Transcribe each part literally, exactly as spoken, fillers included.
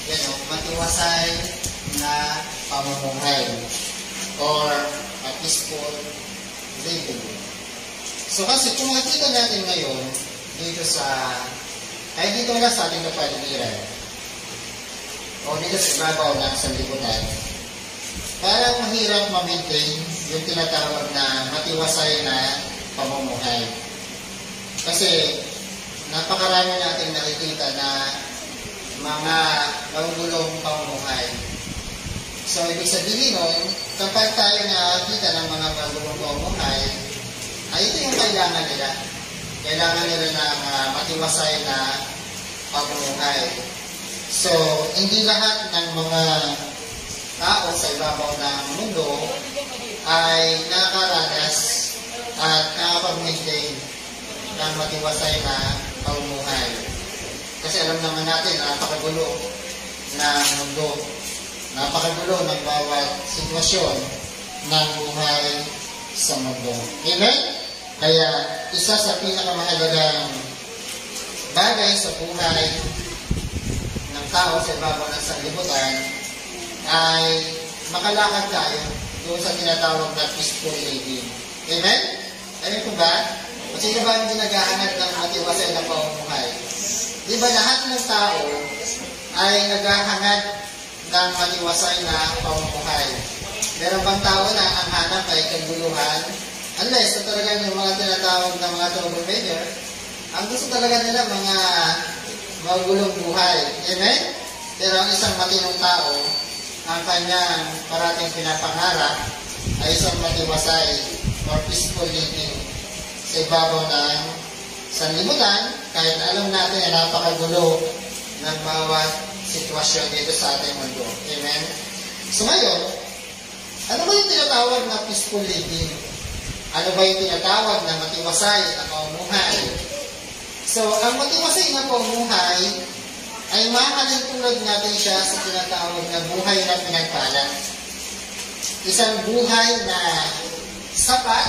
Yan o, matiwasay na pamumuhay or a peaceful living. So kasi kung makikita natin ngayon dito sa, ay dito na sa ating kapaligiran o dito sa ibabaw ng sanlibutan, parang mahirap ma-maintain yung tinatawag na matiwasay na pamumuhay. Kasi napakarami natin nakikita na mga magulong pamumuhay. So, ibig sabihin nun, kapag tayo nakakita ng mga magulong pamumuhay, ay ito yung kailangan nila. Kailangan nila ng uh, matiwasay na pamumuhay. So, hindi lahat ng mga tao sa ibabaw ng mundo ay nakakaranas at nakapag-maintain ng matiwasay na pamumuhay. Kasi alam naman natin, napakagulo ng mundo. Napakagulo ng bawat sitwasyon ng buhay sa mundo. Amen? Kaya, isa sa pinakamahalagang bagay sa buhay ng tao sa ibabaw ng sanlibutan ay makalakad tayo doon sa tinatawag na peaceful living. Amen? Amen po ba? O sino ba ang ginagahanap ng matiwasay na pamumuhay? Di ba lahat ng tao ay naghahangad ng matiwasay na pamumuhay? Meron bang tao na ang hanap ay kaguluhan? Unless na talaga yung mga tinatawag na mga troublemaker, ang gusto talaga nila mga magulong buhay. Amen? Pero ang isang matinong tao, ang kanyang parating pinapangarap ay isang matiwasay or peaceful living sa ibabaw ng sanlibutan, kahit na alam natin na napakagulo ng bawat sitwasyon dito sa ating mundo. Amen? So ngayon, ano ba yung tinatawag na peaceful living? Ano ba yung tinatawag na matiwasay na pamumuhay? So, ang matiwasay na pamumuhay ay maaaring tulad natin siya sa tinatawag na buhay na pinagpala. Isang buhay na sapat,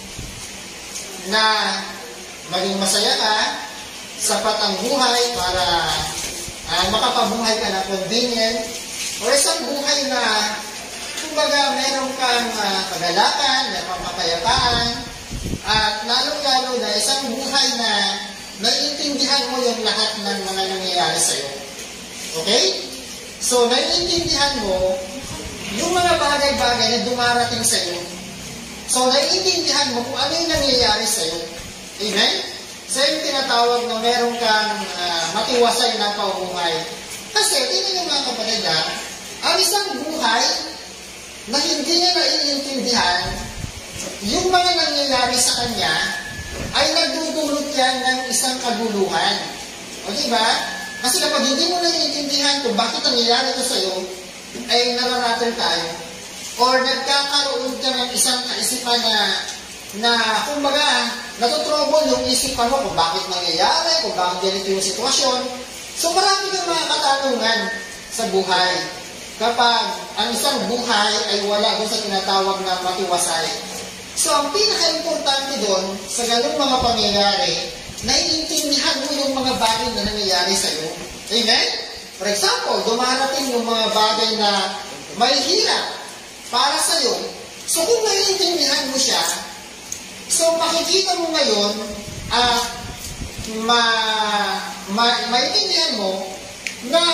na maging masaya ka, sapat ang buhay para uh, makapabuhay ka na convenient, o isang buhay na kumbaga meron kang uh, kagalakan, meron kang kapayapaan, at lalong-lalo na isang buhay na naiintindihan mo yung lahat ng mga nangyayari sa'yo. Okay? So, naiintindihan mo yung mga bagay-bagay na dumarating sa'yo. So, naiintindihan mo kung ano yung nangyayari sa'yo. Amen? So, yung tinatawag na meron kang uh, matiwasay na pamumuhay. Kasi, tingnan yung mga kapatid ha, ang isang buhay na hindi niya naiintindihan yung mga nangyayari sa kanya ay nagdudulot yan ng isang kaguluhan. O diba? Kasi kapag hindi mo naiintindihan kung bakit nangyayari ito sa'yo, ay nararating tayo. Or nagkakaroon ka ng isang kaisipan na, na kumbaga, natutrobol yung isipan mo kung bakit nangyayari, kung bakit ganito yung sitwasyon. So marami kang mga katanungan sa buhay kapag ang isang buhay ay wala doon sa tinatawag na matiwasay. So, ang pinaka-importante doon sa ganung mga pangyayari, naiintindihan mo yung mga bagay na nangyayari sa iyo. Amen? For example, dumarating yung mga bagay na may hirap para sa iyo. So, kung naiintindihan mo siya, so, makikita mo ngayon, uh, ma, ma, maintindihan mo na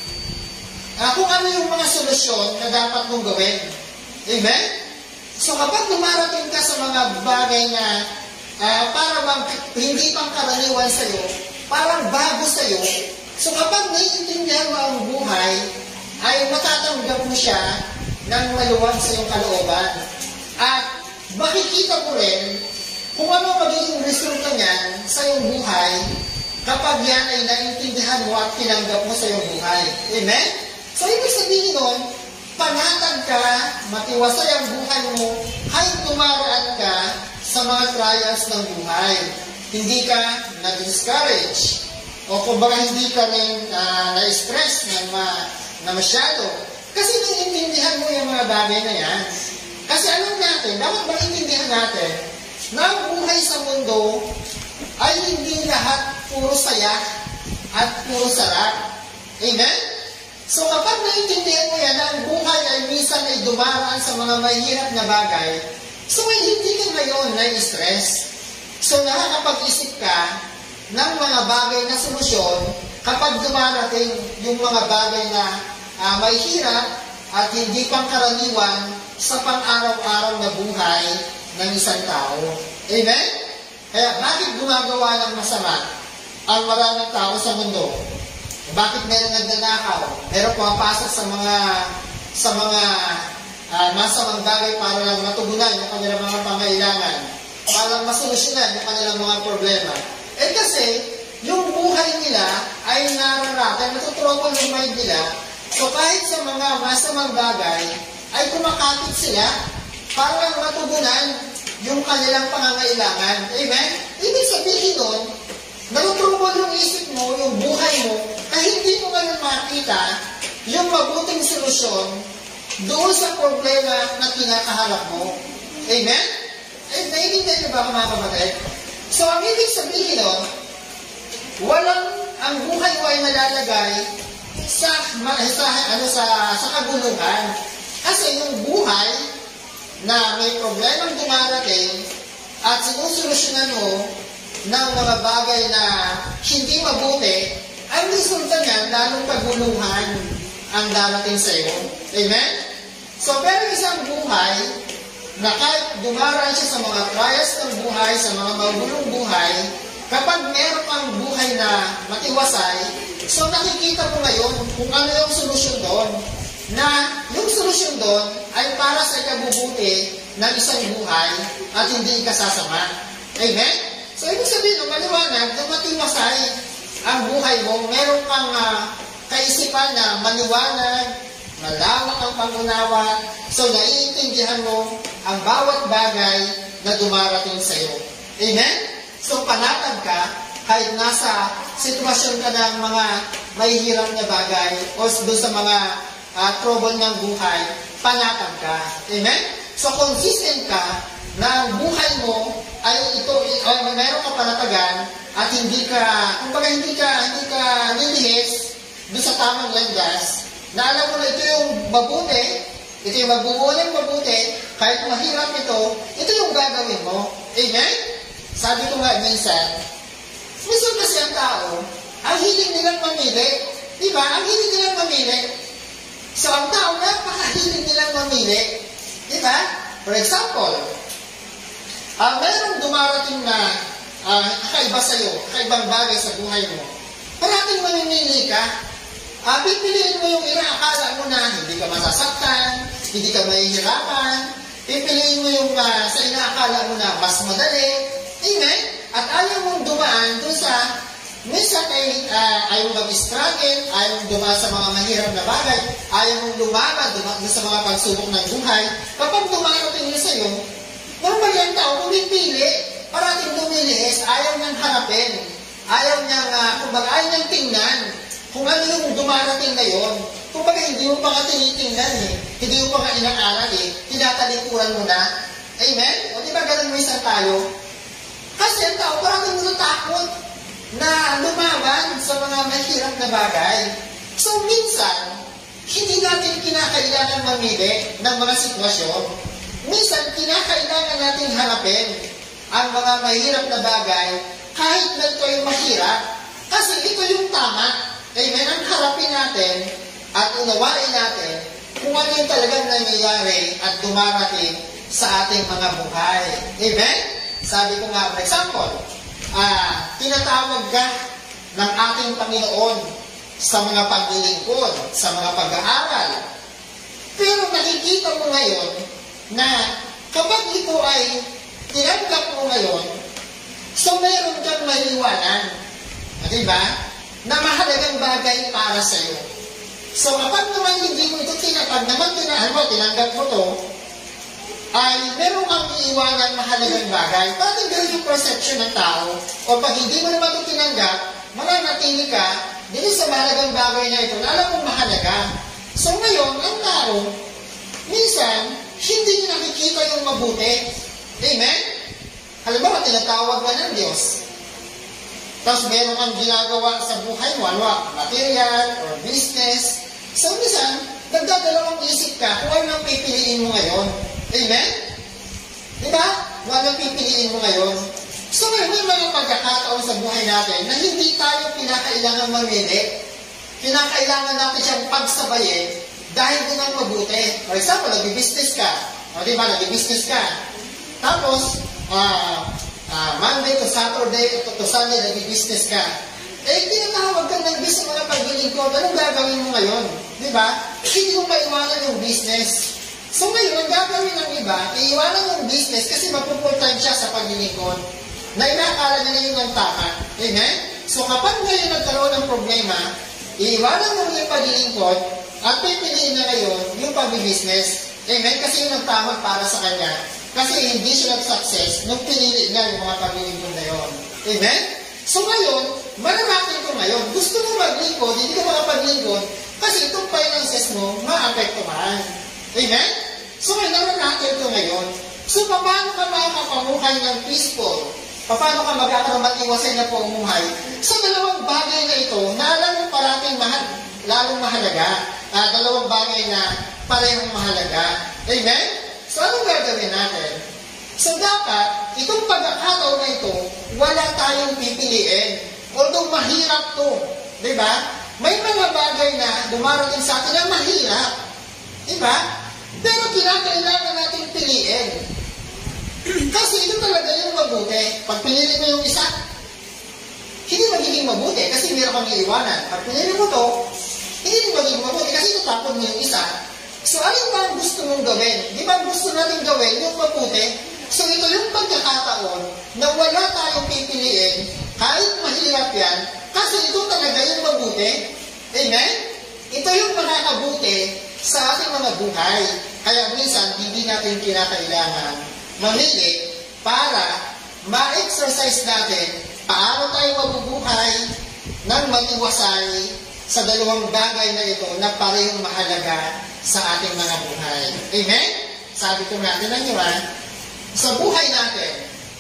uh, kung ano yung mga solusyon na dapat mong gawin. Amen? So kapag dumarating ka sa mga bagay na uh, parang hindi pang karaniwan sa iyo, parang bago sa iyo, so kapag naiintindihan mo ang buhay, ay matatanggap mo siya ng maluwag sa iyong kalooban. At makikita mo rin kung ano magiging resulta niyan sa iyong buhay kapag yan ay naiintindihan mo at tinanggap mo sa iyong buhay. Amen? So ibig sabihin nun, panatag ka, matiwasay ang buhay mo, kahit tumaraan ka sa mga trials ng buhay. Hindi ka na-discourage. O kumbaga hindi ka rin uh, na-stress na, ma, na masyado. Kasi naiintindihan mo yung mga bagay na yan. Kasi alam natin, dapat maintindihan natin na ang buhay sa mundo ay hindi lahat puro saya at puro sarap. Amen? So kapag naiintindihan mo yan na ang buhay ay minsan ay dumaraan sa mga mahirap na bagay, so ay hindi ka ngayon na-stress. So nakakapag-isip ka ng mga bagay na solusyon kapag dumarating yung mga bagay na uh, may hirap at hindi pangkaraniwan sa pang-araw-araw na buhay ng isang tao. Amen? Kaya bakit gumagawa ng masama ang maraming tao sa mundo? Bakit meron nagnanakaw? Meron pumapasok sa mga sa mga uh, masamang bagay para lang matugunan yung kanilang mga pangailangan, para lang masolusyonan yung kanilang mga problema. Eh kasi, yung buhay nila ay nararatan, natutrobol yung mind nila. So kahit sa mga masamang bagay, ay kumakapit sila para lang matugunan yung kanilang pangangailangan. Amen? Ibig sabihin nun, natutrobol yung isip mo, yung buhay mo, kaya hindi mo ngayon makita yung mabuting solusyon doon sa problema na kinakaharap mo. Amen? Eh, naiintindihan niyo ba mga kapatid? So, ang ibig sabihin nun, walang, ang buhay mo ay nalalagay sa, sa, ano, sa, sa kaguluhan. Kasi yung buhay na may problemang dumarating at sinusolusyonan mo ng mga bagay na hindi mabuti, ang resulta niyan, lalong paguluhan ang darating sa iyo. Amen? So, pero isang buhay na kahit dumaraan siya sa mga trials ng buhay, sa mga magulong buhay, kapag meron kang buhay na matiwasay, so nakikita mo ngayon kung ano yung solusyon doon. Na yung solusyon doon ay para sa ikabubuti ng isang buhay at hindi ikasasama. Amen? So, ibig sabihin, maliwanag na matiwasay ang buhay mo, meron kang uh, kaisipan na maliwanag, malawak ang pangunawa, so naiintindihan mo ang bawat bagay na dumarating sa iyo. Amen? So panatag ka, kahit nasa sitwasyon ka ng mga mahihirap na bagay o doon sa mga uh, trouble ng buhay, panatag ka. Amen? So consistent ka na ang buhay mo ay ito, o meron ka panatagan at hindi ka, kumbaga hindi ka, hindi ka nilihis doon sa tamang landas, na alam mo na ito yung mabuti, ito yung magbubuo ng mabuti, kahit mahirap ito, ito yung gagawin mo. Amen? Sabi ko nga minsan, minsan kasi ang tao, ang hiling nilang mamili. Diba? Ang hiling nilang mamili. So ang tao, napakahiling nilang mamili. Diba? For example, uh, mayroong dumarating na uh, kakaiba sa'yo, kakaibang bagay sa buhay mo. Parating mamimili ka, uh, pipiliin mo yung inaakala mo na hindi ka masasaktan, hindi ka mahihirapan, pipiliin mo yung uh, sa inaakala mo na mas madali. Amen? At ayaw mong dumaan doon sa, minsan ay uh, ayaw mong mag-struggle, ayaw mong dumaan sa mga mahirap na bagay, ayaw mong lumaban doon sa mga pagsubok ng buhay. Kapag dumarating yun sa'yo, normal yan tao, pumipili, parating lumilihis, ayaw niyang harapin, ayaw niyang, uh, kumbaga, ayaw niyang tingnan kung ano yung dumarating na yun. Kumbaga, hindi mo pa nga tinitingnan eh, hindi mo pa nga inaaral eh, tinatalikuran mo na. Amen? O di ba ganun mo isang tayo? Kasi ang tao, parating mo natakot na lumaban sa mga mahirap na bagay. So, minsan, hindi natin kinakailangan mamili ng mga sitwasyon. Minsan, kinakailangan natin harapin ang mga mahirap na bagay kahit na ito yung mahirap. Kasi ito yung tama. Amen? Ang harapin natin at unawain natin kung ano yung talagang nangyayari at dumarating sa ating mga buhay. Amen? Sabi ko nga, for example, uh, tinatawag ka ng ating Panginoon sa mga paglilingkod, sa mga pag-aaral. Pero nakikita mo ngayon na kapag ito ay tinanggap mo ngayon, so meron kang maliwanan. Diba? Na mahalagang bagay para sa iyo. So kapag naman hindi mo ito tinatag, naman tinanggap mo, tinanggap mo to, ay meron kang iiwanan mahalagang bagay. Parang ganun yung perception ng tao. O pag hindi mo naman ito tinanggap, mananatili ka dito sa mahalagang bagay na ito na alam mong mahalaga. So ngayon, ang tao, minsan, hindi niya nakikita yung mabuti. Amen? Halimbawa, tinatawag ka ng Diyos. Tapos meron kang ginagawa sa buhay mo, ano, material or business. So, minsan, nagdadalawang isip ka kung ano ang pipiliin mo ngayon. Amen? Diba? Kung ano ang pipiliin mo ngayon. So, ngayon, may mga pagkakataon sa buhay natin na hindi tayo pinakailangan mamili. Pinakailangan natin siyang pagsabayin dahil din ang mabuti. For example, nag-business ka. O, diba? Nag-business ka. Tapos, ah, uh, uh, Monday to Saturday to, to Sunday, nag-business ka. Eh, tinatawag ka ng business mga paglilingkod. Anong gagawin mo ngayon? Di ba? Hindi mo maiwanan yung business. So ngayon, ang gagawin ng iba, iiwanan yung business kasi mapupultan siya sa paglilingkod na inakala nila yun ang tama. Amen? So kapag ngayon nagkaroon ng problema, iiwanan mo yung paglilingkod at pipiliin na ngayon yung pag-business. Amen? Kasi yun ang tama para sa kanya. Kasi hindi siya nag-success nung pinili niya yung mga paglilingkod na yun. Amen? So ngayon, maranatin ko ngayon, gusto mo maglingkod, hindi ka makapaglingkod, kasi itong finances mo, maapektuhan. Amen? So ngayon, maranatin ko ngayon. So paano ka makakapamuhay ng peaceful? Paano ka magkakaroon matiwasay na pumuhay? Sa dalawang bagay na ito, na alam mo parating mahal, lalong mahalaga. Uh, dalawang bagay na parehong mahalaga. Amen? So anong gagawin natin? So dapat, itong pagkakataon na ito, wala tayong pipiliin. Although mahirap to. Diba? May mga bagay na dumarating sa atin na mahirap. Diba? Pero kinakailangan natin piliin. Kasi ito talaga yung mabuti. Pag pinili mo yung isa, hindi magiging mabuti kasi meron kang iiwanan. Pag pinili mo to, hindi magiging mabuti kasi tatapon mo yung isa. So alin ba ang gusto mong gawin? Di ba gusto natin gawin yung mabuti? So ito yung pagkakataon na wala tayong pipiliin kahit mahirap yan kasi ito talaga yung mabuti. Amen? Ito yung makakabuti sa ating mga buhay. Kaya minsan hindi natin kinakailangan mamili para ma-exercise natin paano tayo mabubuhay ng matiwasay sa dalawang bagay na ito na parehong mahalaga sa ating mga buhay. Amen? Sabi ko natin ang iwan, sa buhay natin,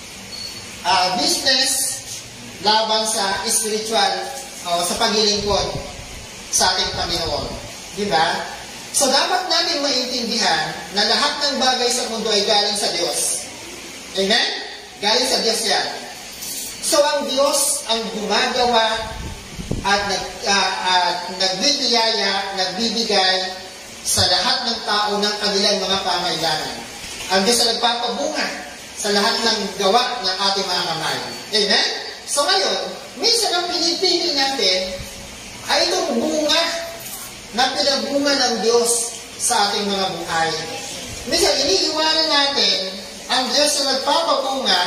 uh, business laban sa spiritual, uh, sa paglilingkod sa ating Panginoon. Diba? So dapat natin maintindihan na lahat ng bagay sa mundo ay galing sa Diyos. Amen? Galing sa Diyos yan. So ang Diyos ang gumagawa at nag, uh, uh, nagbibiyaya, nagbibigay sa lahat ng tao ng kanilang mga pangailangan. Ang Diyos ang nagpapabunga sa lahat ng gawa ng ating mga kamay. Amen? So ngayon, minsan ang pinipili natin ay itong bunga na pinagbunga ng Diyos sa ating mga buhay. Minsan, iniiwanan natin ang Diyos na nagpapabunga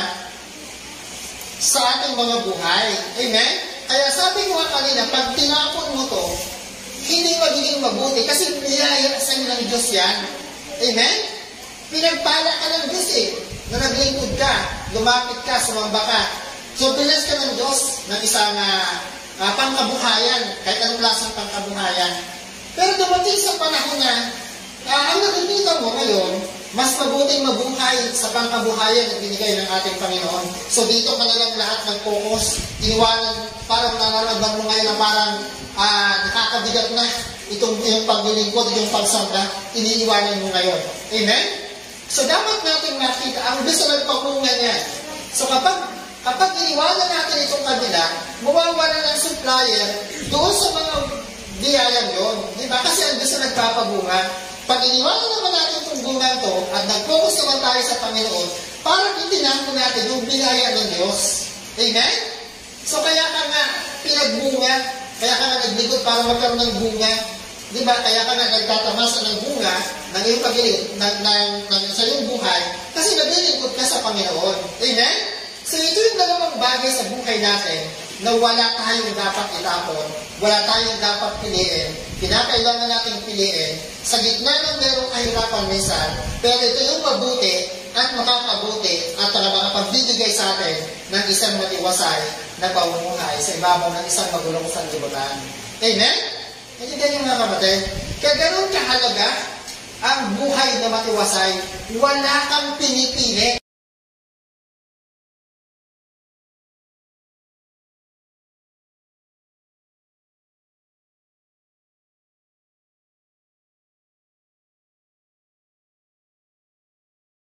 sa ating mga buhay. Amen? Kaya sabi ko nga kanina, pag tinapon mo to, hindi magiging mabuti kasi niyaya sa ng Diyos yan. Amen? Pinagpala ka ng Diyos eh, na naglingkod ka, lumapit ka, sumamba ka. So, pinas ka ng Diyos ng isang uh, uh, pangkabuhayan, kahit anong klaseng pangkabuhayan. Pero dumating sa panahon na, uh, ang nakikita mo ngayon, mas mabuting mabuhay sa pangkabuhayan na binigay ng ating Panginoon. So, dito ka na lang lahat ng focus, iniwanan, parang nalalaban mo ngayon na parang uh, nakakabigat na itong yung paglilingkod, itong pagsamba, iniiwanan mo ngayon. Amen? So, dapat natin makita, ang Diyos na nagpapungan yan. So, kapag, kapag iniwanan natin itong kabila, mawawala ng supplier doon sa mga biyayang yun. Diba? Kasi ang Diyos na nagpapabunga. Pag iniwanan naman natin itong bunga ito at nag-focus naman tayo sa Panginoon, parang itinangko natin yung biyaya ng Diyos. Amen? So, kaya ka nga pinagbunga, kaya ka nga naglikod para magkaroon ng bunga. Diba? Kaya ka nga nagtatamasa ng bunga ng iyong pagilid, ng, ng, ng, sa iyong buhay, kasi naglilingkod ka sa Panginoon. Amen? So ito yung dalawang bagay sa buhay natin na wala tayong dapat itapon, wala tayong dapat piliin, kinakailangan nating piliin, sa gitna ng merong kahirapan minsan, pero ito yung mabuti at makakabuti at makapagbibigay sa atin ng isang matiwasay na pamumuhay sa ibabaw ng isang magulong sanlibutan. Amen? Hindi ganyan mga kapatid. Kaya ganoon kahalaga ang buhay na matiwasay, wala kang pinipili.